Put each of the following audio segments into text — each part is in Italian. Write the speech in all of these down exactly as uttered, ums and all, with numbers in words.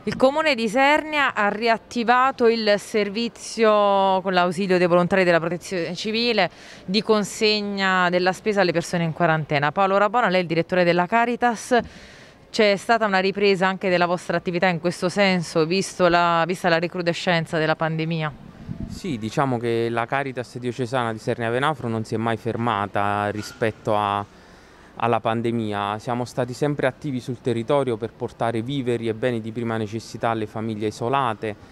Il Comune di Isernia ha riattivato il servizio con l'ausilio dei volontari della Protezione Civile di consegna della spesa alle persone in quarantena. Paolo Rabona, lei è il direttore della Caritas. C'è stata una ripresa anche della vostra attività in questo senso, visto la, vista la recrudescenza della pandemia? Sì, diciamo che la Caritas diocesana di Isernia Venafro non si è mai fermata rispetto a, alla pandemia. Siamo stati sempre attivi sul territorio per portare viveri e beni di prima necessità alle famiglie isolate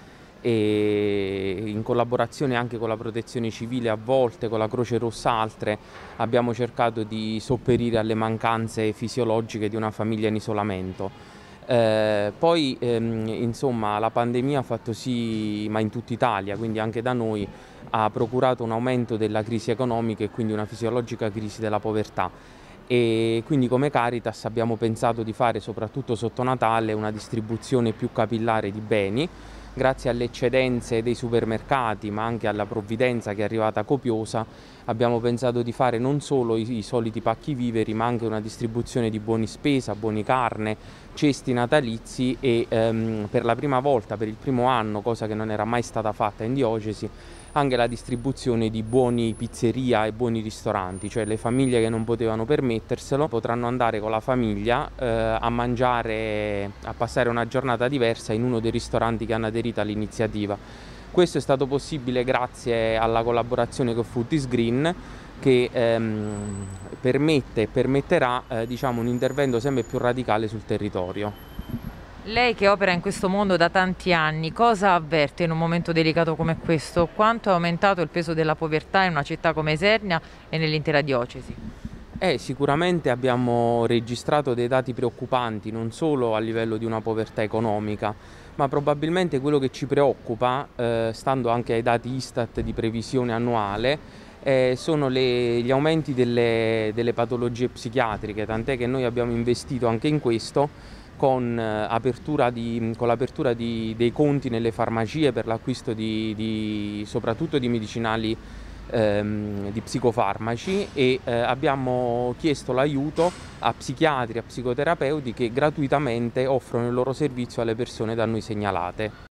e in collaborazione anche con la Protezione Civile, a volte con la Croce Rossa, altre, abbiamo cercato di sopperire alle mancanze fisiologiche di una famiglia in isolamento. Eh, poi ehm, insomma la pandemia ha fatto sì, ma in tutta Italia, quindi anche da noi, ha procurato un aumento della crisi economica e quindi una fisiologica crisi della povertà, e quindi come Caritas abbiamo pensato di fare soprattutto sotto Natale una distribuzione più capillare di beni. Grazie alle eccedenze dei supermercati, ma anche alla provvidenza che è arrivata copiosa, abbiamo pensato di fare non solo i, i soliti pacchi viveri, ma anche una distribuzione di buoni spesa, buoni carne, cesti natalizi e ehm, per la prima volta, per il primo anno, cosa che non era mai stata fatta in diocesi, anche la distribuzione di buoni pizzeria e buoni ristoranti, cioè le famiglie che non potevano permetterselo potranno andare con la famiglia eh, a mangiare, a passare una giornata diversa in uno dei ristoranti che hanno aderito all'iniziativa. Questo è stato possibile grazie alla collaborazione con Food is Green, che ehm, permette e permetterà eh, diciamo, un intervento sempre più radicale sul territorio. Lei che opera in questo mondo da tanti anni, cosa avverte in un momento delicato come questo? Quanto è aumentato il peso della povertà in una città come Isernia e nell'intera diocesi? Eh, sicuramente abbiamo registrato dei dati preoccupanti, non solo a livello di una povertà economica, ma probabilmente quello che ci preoccupa, eh, stando anche ai dati Istat di previsione annuale, eh, sono le, gli aumenti delle, delle patologie psichiatriche, tant'è che noi abbiamo investito anche in questo con, eh, apertura di, con l'apertura di, dei conti nelle farmacie per l'acquisto di, di, soprattutto di medicinali, ehm, di psicofarmaci, e eh, abbiamo chiesto l'aiuto a psichiatri, a psicoterapeuti che gratuitamente offrono il loro servizio alle persone da noi segnalate.